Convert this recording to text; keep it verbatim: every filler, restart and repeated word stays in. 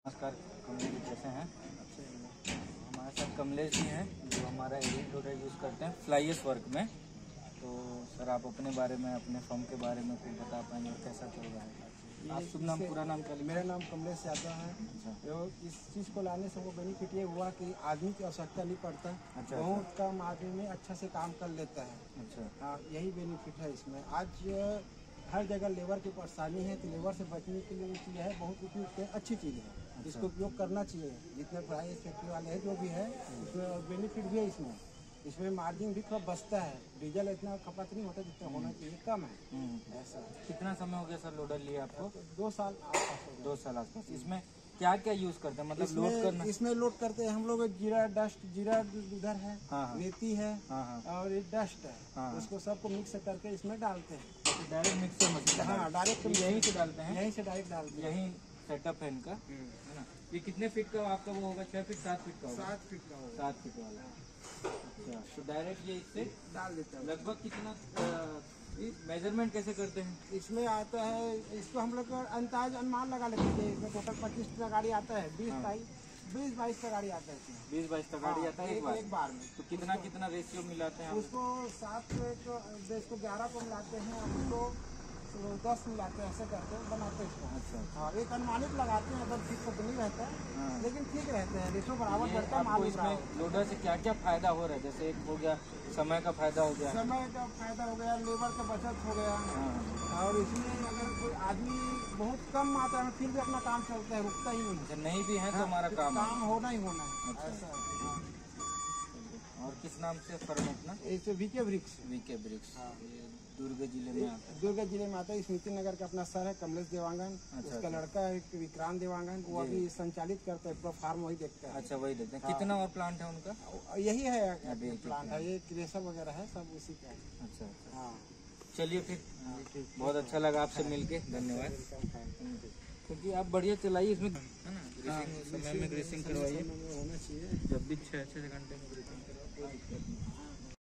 नमस्कार कमलेश जी, कैसे हैं? अच्छे। हमारे साथ कमलेश जी हैं जो हमारा एडिट लोडर यूज़ करते हैं फ्लाईएस वर्क में। तो सर आप अपने बारे में, अपने फर्म के बारे में कुछ बता पाएंगे और कैसा चल रहा है? आप शुभ नाम, पूरा नाम क्या? मेरा नाम कमलेश यादव है। अच्छा। इस चीज़ को लाने से वो बेनिफिट ये हुआ कि आदमी की आवश्यकता नहीं पड़ता। अच्छा। बहुत कम आदमी में अच्छा से काम कर लेता है। अच्छा। हाँ, यही बेनिफिट है इसमें। आज हर जगह लेबर की परेशानी है, तो लेबर से बचने के लिए चीज़ है बहुत उपयुक्त है, अच्छी चीज़ है। अच्छा। इसको उपयोग करना चाहिए। जितने प्राइस फैक्ट्री वाले हैं जो भी है उसमें बेनिफिट भी है। इसमें इसमें मार्जिन भी थोड़ा बचता है। डीजल इतना खपत नहीं होता जितना होना चाहिए, कम है ऐसा। कितना समय हो गया सर लोडर लिए आपको? दो साल आसपास। दो साल आसपास। इसमें क्या क्या यूज करते हैं, मतलब लोड करना? इसमें लोड करते हैं हम लोग जीरा डस्ट, जीरा उधर है, रेती है, हाँ, और ये डस्ट है, हाँ, उसको सबको मिक्स करके इसमें डालते हैं। Direct mixer machine? हाँ, डायरेक्ट यहीं से डालते हैं? यहीं से डायरेक्ट डालते हैं। यही सेटअप है इनका, है ना? ये कितने फीट का आपका वो होगा? छह फीट सात फीट का होगा? सात फीट का होगा। सात फीट वाला। अच्छा, तो डायरेक्ट ये इससे डाल देता है। लगभग कितना मेजरमेंट कैसे करते हैं? इसमें आता है, इसको हम लोग अंदाज अनुमान लगा लेते हैं। इसमें टोटल पच्चीस का गाड़ी आता है, बीस बाईस बीस बाईस का गाड़ी आता है इसमें। बीस बाईस का गाड़ी आता है एक बार? एक बार में। तो कितना कितना रेशियो मिलाते हैं? उसको सात को ग्यारह को मिलाते हैं, उसको दस मिलाते हैं, ऐसे करके बनाते हैं इसको। अच्छा। हाँ, एक अनुमानित लगाते हैं, अगर ठीक तो नहीं रहता है, लेकिन ठीक रहते हैं, रेशो बराबर बढ़ता है। इसमें लोडर से क्या क्या फायदा हो रहा है? जैसे एक हो गया समय का फायदा हो गया, समय का फायदा हो गया, लेबर का बचत हो गया, और इसमें अगर कोई आदमी बहुत कम मात्रा में फिर भी अपना काम चलता है, रुकता ही नहीं। नहीं भी है तो हमारा काम काम होना ही होना है। ऐसा। और किस नाम से फर्म अपना? इसे VK bricks. VK bricks Durg जिले में आता है? दुर्ग जिले में आता है। स्मृति नगर का अपना सर है कमलेश देवांगन। अच्छा। उसका लड़का है विक्रांत देवांगन, वो अभी संचालित करता है, पूरा फार्म वही देखता है। अच्छा, वही देखते हैं। कितना और प्लांट है उनका? यही है प्लांट है, ये क्रेशर वगैरह है, सब उसी का है। अच्छा। हाँ, चलिए फिर, बहुत अच्छा लगा आपसे मिलके, धन्यवाद। क्योंकि आप बढ़िया चलाइए इसमें, है ना? ग्रीसिंग समय में ग्रीसिंग करवाइए, होना चाहिए। जब भी छः छः घंटे में ग्रीसिंग करवाइए, कोई दिक्कत नहीं।